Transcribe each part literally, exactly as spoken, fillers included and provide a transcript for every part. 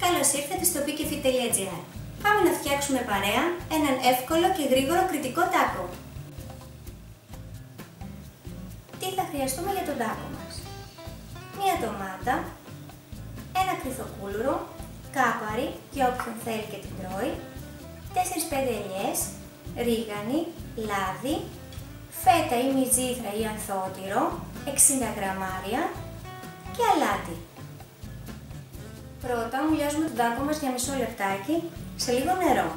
Καλώς ήρθατε στο πικεφι τελεία τζι άρ. Πάμε να φτιάξουμε παρέα έναν εύκολο και γρήγορο κριτικό τάκο. Τι θα χρειαστούμε για τον τάκο μας? Μία ντομάτα, ένα κρυθοκούλουρο, κάπαρι για όποιον θέλει και την τρώει, τέσσερις πέντε ελιές, ρίγανη, λάδι, φέτα ή μυζήθρα ή ανθότυρο, εξήντα γραμμάρια και αλάτι. Πρώτα μουλιάζουμε τον τάκο μας για μισό λεπτάκι σε λίγο νερό.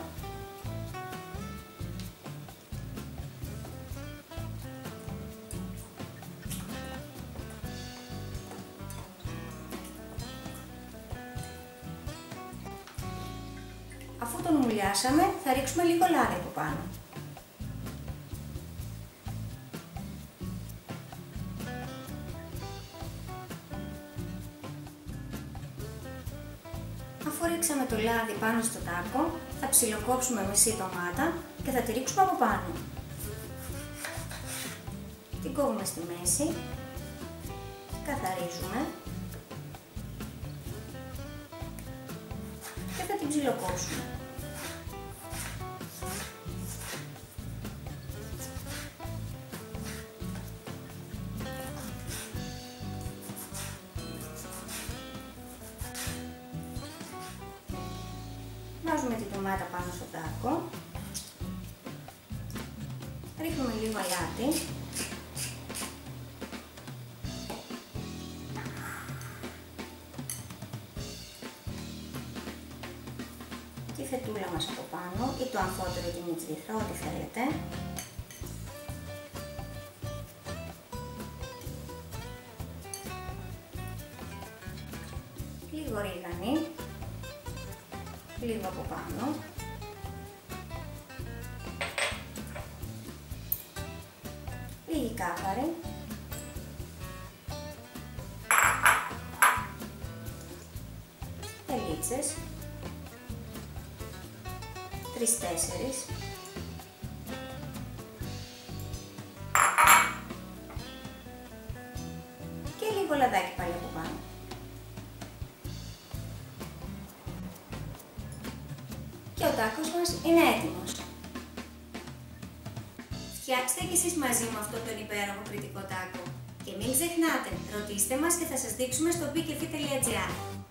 Αφού τον μουλιάσαμε, θα ρίξουμε λίγο λάδι από πάνω. Αφού ρίξαμε το λάδι πάνω στο τάκο, θα ψιλοκόψουμε μισή ντομάτα και θα τη ρίξουμε από πάνω. Την κόβουμε στη μέση, καθαρίζουμε και θα την ψιλοκόψουμε. Βάζουμε την ντομάτα πάνω στο τάκο, ρίχνουμε λίγο αλάτι τη φετούλα μας από πάνω ή το ανθότυρο ή τη μυζήθρα, ό,τι θέλετε. Λίγο ρίγανη, λίγο από πάνω, λίγη κάπαρη, ελίτσες, τρεις τέσσερις, και λίγο λαδάκι πάλι από πάνω. Και ο τάκος μας είναι έτοιμος. Φτιάξτε κι εσείς μαζί μου αυτόν τον υπέροχο κριτικό τάκο. Και μην ξεχνάτε, ρωτήστε μας και θα σας δείξουμε στο πικεφι τελεία τζι άρ.